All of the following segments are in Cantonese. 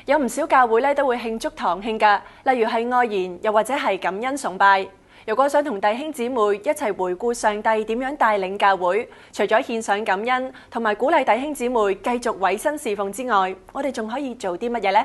有唔少教會咧都會慶祝堂慶㗎，例如係愛筵，又或者係感恩崇拜。如果想同弟兄姊妹一齊回顧上帝點樣帶領教會，除咗獻上感恩同埋鼓勵弟兄姊妹繼續委身侍奉之外，我哋仲可以做啲乜嘢呢？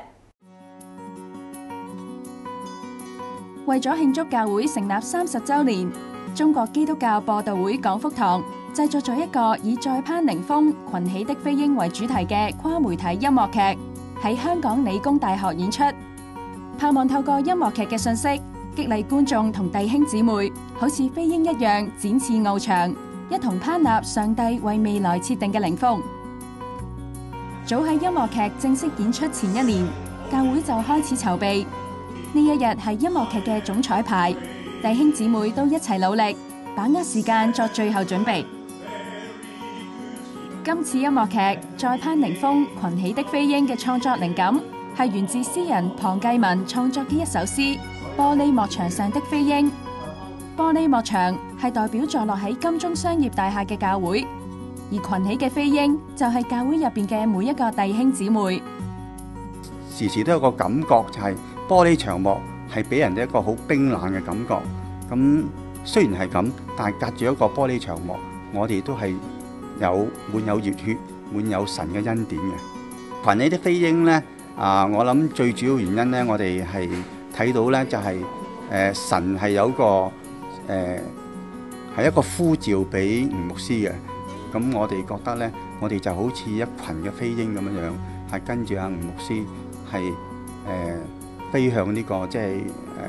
為咗慶祝教會成立30週年，中國基督教播道會廣福堂製作咗一個以再攀寧峰群起的飛鷹為主題嘅跨媒體音樂劇，喺香港理工大學演出，盼望透過音樂劇嘅信息，激勵觀眾同弟兄姊妹，好似飛鷹一樣展翅翱翔，一同攀立上帝為未來設定嘅靈峰。早喺音樂劇正式演出前1年，教會就開始籌備。呢一日係音樂劇嘅總彩排，弟兄姊妹都一齊努力，把握時間作最後準備。今次音樂劇《再攀寧峰群起的飛鷹》嘅創作靈感係源自詩人龐繼文創作嘅一首詩《玻璃幕牆上的飛鷹》。玻璃幕牆係代表坐落喺金鐘商業大廈嘅教會，而群起嘅飛鷹就係教會入邊嘅每一個弟兄姊妹。 時時都有個感覺，就係玻璃牆幕係俾人一個好冰冷嘅感覺。咁雖然係咁，但係隔住一個玻璃牆幕，我哋都係滿有熱血、滿有神嘅恩典嘅。群起啲飛鷹呢，我諗最主要原因呢，我哋係睇到呢，就係神係有個係一個呼召俾吳牧師嘅。咁我哋覺得呢，我哋就好似一群嘅飛鷹咁樣樣，係跟住阿吳牧師係飛向呢個即係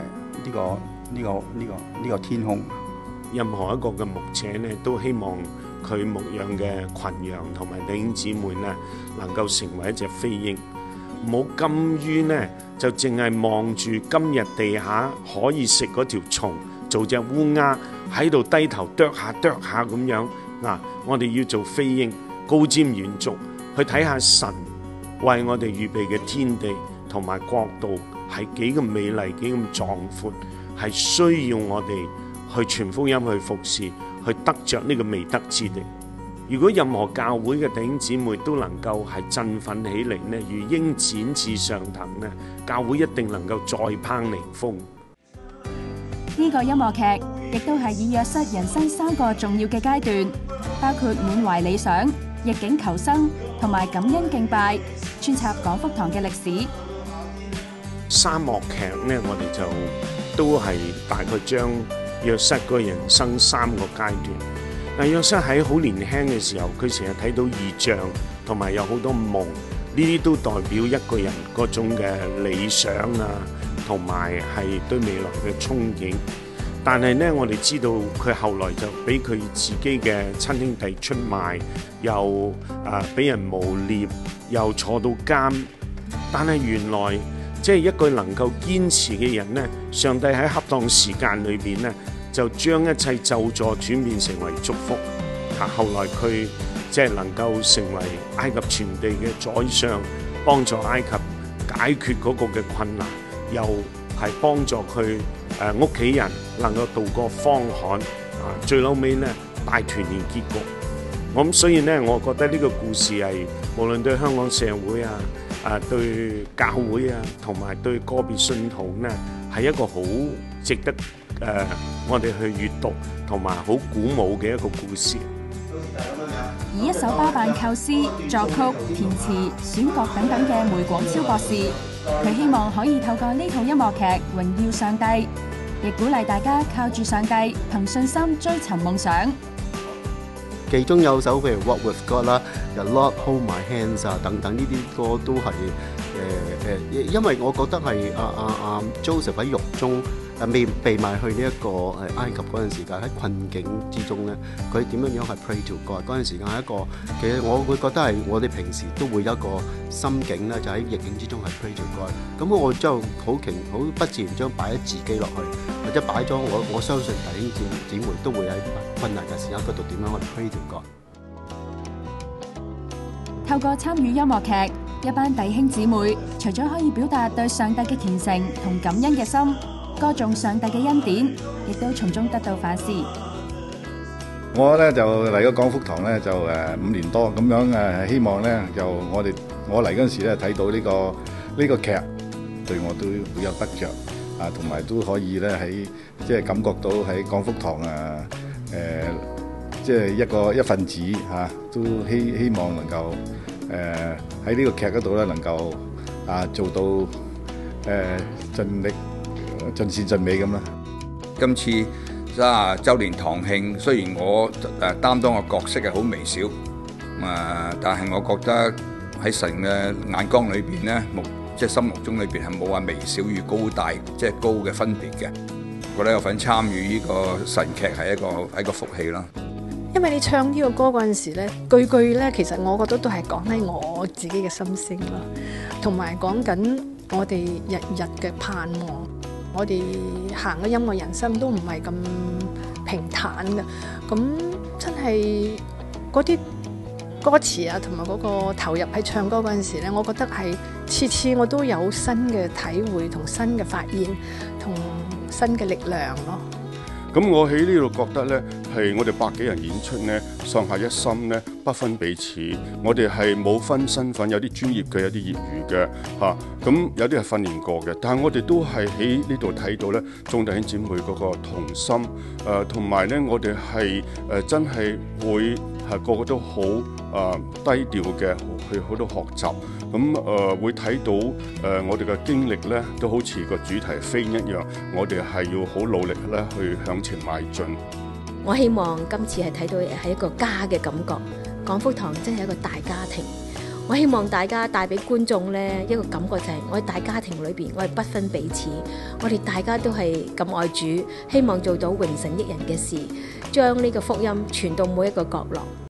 呢個天空。 任何一個嘅牧者呢，都希望佢牧養嘅群羊同埋弟兄姊妹呢，能夠成為一隻飛鷹，唔好甘於呢就淨係望住今日地下可以食嗰條蟲，做隻烏鴉喺度低頭啄下咁樣。我哋要做飛鷹，高瞻遠矚，去睇下神為我哋預備嘅天地同埋國度係幾咁美麗，幾咁壯闊，係需要我哋去傳福音，去服侍，去得着呢個未得之地。如果任何教會嘅弟兄姊妹都能夠係振奮起嚟呢，如鷹展翅上騰呢，教會一定能夠再攀寧峰。 呢個音樂劇亦都係以約瑟人生3個重要嘅階段，包括滿懷理想、逆境求生同埋感恩敬拜，穿插廣福堂嘅歷史。 沙漠劇呢，我哋就都係大概將約瑟個人生3個階段。約瑟喺好年輕嘅時候，佢成日睇到異象，同埋有好多夢，呢啲都代表一個人嗰種嘅理想啊，同埋係對未來嘅憧憬。但係呢，我哋知道佢後來就俾佢自己嘅親兄弟出賣，又俾人誣衊，又坐到監。但係原來即係一個能夠堅持嘅人呢，上帝喺恰當時間裏邊呢，就將一切咒詛轉變成為祝福。後來佢即係能夠成為埃及全地嘅宰相，幫助埃及解決嗰個嘅困難，又係幫助佢屋企人能夠渡過荒旱。最後尾呢，大團圓結局。咁所以呢，我覺得呢個故事係無論對香港社會對教會同埋對個別信徒呢，係一個好值得我哋去閱讀同埋好鼓舞嘅一個故事。 以一手包辦構思、作曲、填詞、選角等等嘅梅廣超博士，佢希望可以透過呢套音樂劇榮耀上帝，亦鼓勵大家靠住上帝，憑信心追尋夢想。 其中有首譬如 Walk with God 啦，又 Lord Hold My Hands 等等呢啲歌都係因為我覺得係Joseph 喺獄中未被賣去呢一個埃及嗰陣時間，喺困境之中咧，佢點樣係 pray to God 嗰陣時間係一個，其實我會覺得係我哋平時都會有一個心境咧，就喺逆境之中係 pray to God。咁我就好不自然將擺喺自己落去，或者擺咗我相信弟兄姊妹都會喺困難嘅時間嗰度點樣去 pray to God。 透過參與音樂劇，一班弟兄姊妹除咗可以表達對上帝嘅虔誠同感恩嘅心，歌頌上帝嘅恩典，亦都從中得到反思。 我咧就嚟咗廣福堂咧就5年多咁樣希望咧就我嚟嗰陣時咧睇到呢個呢個劇對我都好有得着啊，同埋都可以咧喺即係感覺到喺廣福堂啊即係一份子嚇，都希望能夠喺呢個劇嗰度咧能夠做到盡力盡善盡美咁啦。 今次週年堂慶，雖然我擔當嘅角色係好微小，但係我覺得喺神嘅眼光裏邊咧，即係心目中裏邊係冇話微小與高大，即係高嘅分別嘅。我覺得有份參與呢個神劇係一個福氣啦。 因為你唱呢個歌嗰陣時咧，句句咧，其實我覺得都係講喺我自己嘅心聲咯，同埋講緊我哋日日嘅盼望。我哋行嘅音樂人生都唔係咁平坦嘅，咁真係嗰啲歌詞啊，同埋嗰個投入喺唱歌嗰陣時咧，我覺得係次次我都有新嘅體會同新嘅發現同新嘅力量咯。 咁我喺呢度覺得呢，係我哋百幾人演出呢，上下一心呢，不分彼此。我哋係冇分身份，有啲專業嘅，有啲業餘嘅嚇。咁有啲係訓練過嘅，但係我哋都係喺呢度睇到呢，眾弟兄姊妹嗰個同心，同埋呢，我哋係真係會係個個都好低調嘅，去好多學習。咁會睇到我哋嘅經歷呢，都好似個主題飛一樣，我哋係要好努力咧去向前邁進。 我希望今次係睇到係一個家嘅感覺，廣福堂真係一個大家庭。我希望大家帶俾觀眾呢一個感覺就係我哋大家庭裏邊，我哋不分彼此，我哋大家都係咁愛主，希望做到榮神益人嘅事，將呢個福音傳到每一個角落。